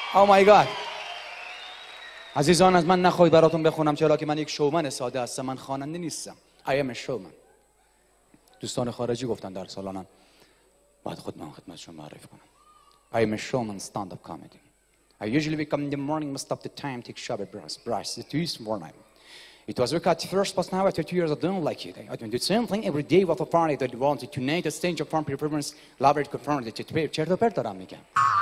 او مای گاد. عزیزان از من نخواهید براتون بخونم چرا که من یک شومن ساده هستم. من خواننده نیستم. I am a showman. دوستان خارجی گفتن در سالانم باید خود من خدمتشون معرفی کنم. I am a showman stand-up comedy. I usually wake up in the morning, most of the time take shower brush. It used morning. It was work at first, but now after 2 years I don't like it. I do the same thing every day with a party that wanted to name the stage of farm performance, elaborate confirmed it. چرت و پرت دارم میگم.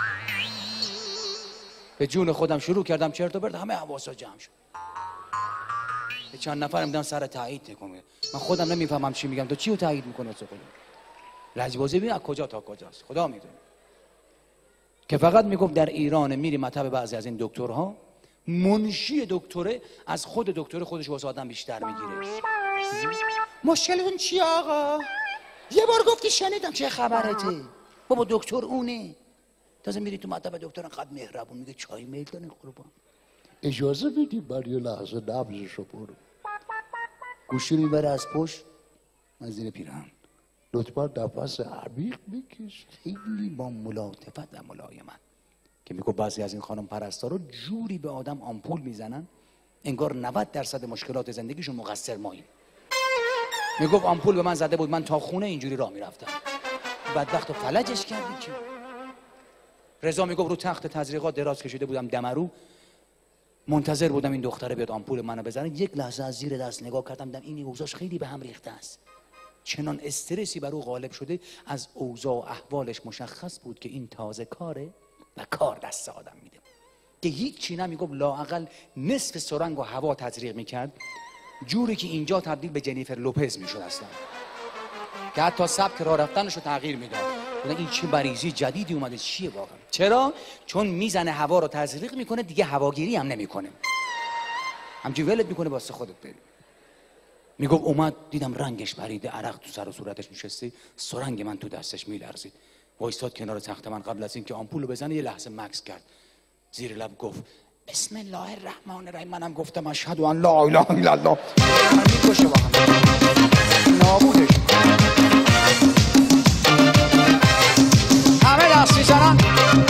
به جون خودم شروع کردم چرت و پرت، همه حواسا جمع شد. چند نفرم دیدن سر تایید میکنه. من خودم نمیفهمم چی میگم. تو چی رو تایید میکنه واسه خودم؟ لجبازی ببین از کجا تا کجاست. خدا میدونه. که فقط میگفت در ایران میری مطب بعضی از این دکترها، منشی دکتره از خود دکتر خودش واسه آدم بیشتر میگیره. مشکلتون چیه آقا؟ یه بار گفتی شنیدم. چه خبرته؟ بابا دکتر اونه. تازه میری تو مطب دکتر انقدر مهربون میگه چای میل دارین قربان. اجازه بدی بر یه لحظه نبضشو برو. گوشی میبره از پشت از زیر پیرهن. لطفا نفس عمیق بکش. خیلی با ملاطفت و ملایمت که میگه بعضی از این خانم پرستارا جوری به آدم آمپول میزنن انگار 90% مشکلات زندگیشون مقصر ماییم. میگفت آمپول به من زده بود، من تا خونه اینجوری راه میرفتم. بدبخت و فلجش کردی چی؟ رضا میگفت رو تخت تزریقات دراز کشیده بودم دمرو، منتظر بودم این دختره بیاد آمپول منو بزنه. یک لحظه از زیر دست نگاه کردم دیدم این اوضاعش خیلی به هم ریخته است. چنان استرسی بر او غالب شده، از اوضاع و احوالش مشخص بود که این تازه کاره و کار دست آدم میده. که هیچی نمیگفت، لااقل نصف سرنگ و هوا تزریق میکرد، جوری که اینجا تبدیل به جنیفر لوپز میشد اصلا، که حتی سبک راه رفتنش رو تغییر میداد. این چه مریضی جدیدی اومده چیه واقعا؟ چرا؟ چون میزنه هوا رو تزریق میکنه، دیگه هواگیری هم نمیکنه، همجوری ولت میکنه واسه خودت بری. میگفت اومد دیدم رنگش پریده، عرق تو سر و صورتش نشسته، سرنگ من تو دستش میلرزید. وایساد کنار تخت من، قبل از اینکه آمپولو بزنه یه لحظه مکث کرد، زیر لب گفت بسم الله الرحمن الرحیم. منم گفتم اشهد ان لا اله الا الله. من میکشه واقعا نابودش. همه دست میزنن.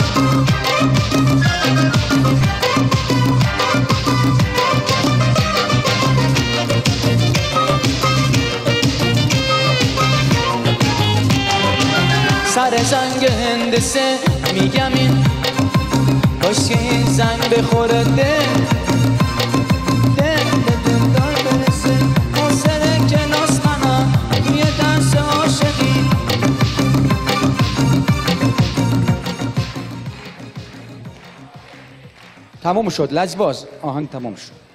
سر زنگ هندسه میگم این کاش که این زنگ بخوره دل دار برسه حوصله که ناز کنم یه درس عاشقی. تموم شد لجباز، آهنگ تموم شد.